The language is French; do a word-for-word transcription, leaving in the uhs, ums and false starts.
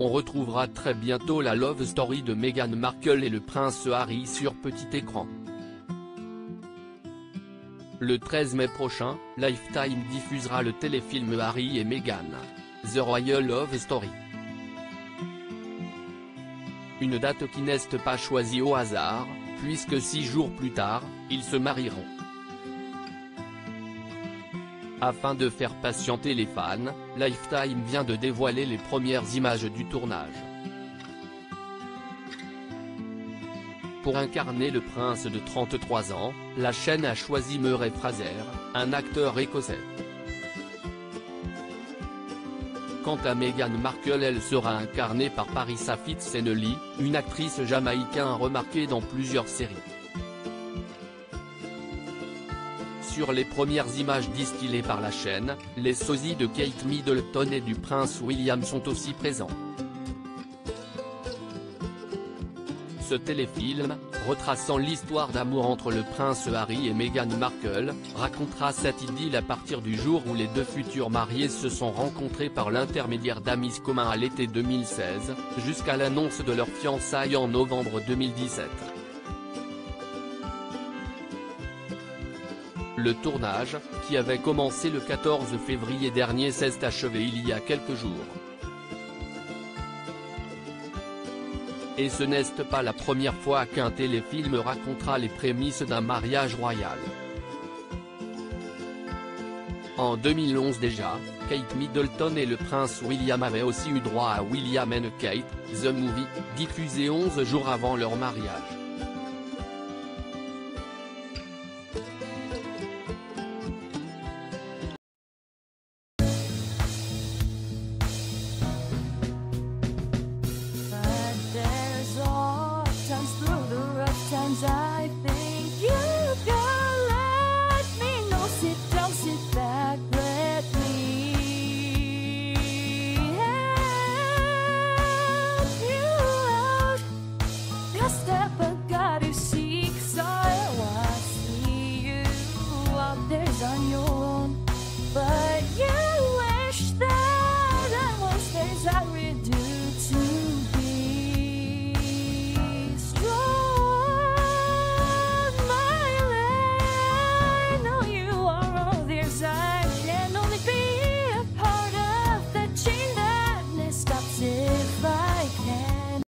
on retrouvera très bientôt la love story de Meghan Markle et le prince Harry sur petit écran. Le treize mai prochain, Lifetime diffusera le téléfilm Harry et Meghan, The Royal Love Story. Une date qui n'est pas choisie au hasard, puisque six jours plus tard, ils se marieront. Afin de faire patienter les fans, Lifetime vient de dévoiler les premières images du tournage. Pour incarner le prince de trente-trois ans, la chaîne a choisi Murray Fraser, un acteur écossais. Quant à Meghan Markle, elle sera incarnée par Parissa Fitz-Henley, une actrice jamaïcaine remarquée dans plusieurs séries. Sur les premières images distillées par la chaîne, les sosies de Kate Middleton et du prince William sont aussi présents. Ce téléfilm, retraçant l'histoire d'amour entre le prince Harry et Meghan Markle, racontera cette idylle à partir du jour où les deux futurs mariés se sont rencontrés par l'intermédiaire d'amis communs à l'été deux mille seize, jusqu'à l'annonce de leur fiançailles en novembre deux mille dix-sept. Le tournage, qui avait commencé le quatorze février dernier, s'est achevé il y a quelques jours. Et ce n'est pas la première fois qu'un téléfilm racontera les prémices d'un mariage royal. En deux mille onze déjà, Kate Middleton et le prince William avaient aussi eu droit à William and Kate, The Movie, diffusé onze jours avant leur mariage.